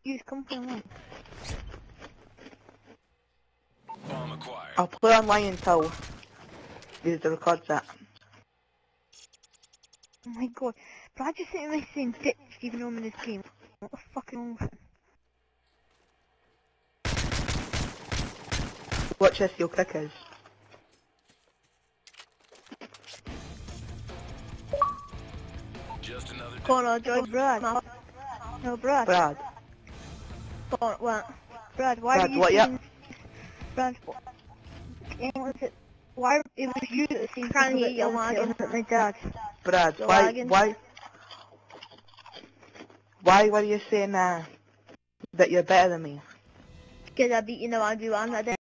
use company online. Bomb acquired. I'll play online until the record that. Oh my god. Brad just sitting there saying bitch even though I'm in this game. What the fuck is wrong with him? Watch this, your kickers. Just another day. Connor, join Brad. No, Brad. Brad. Connor, what? Brad, why Brad, are you what, saying... Brad, what? Was it? Why it was you that seemed to Can't hear put you, it lagging. at my dad? Brad, You're why lagging. were you saying that you're better than me? Because I beat you now, I do, and I did.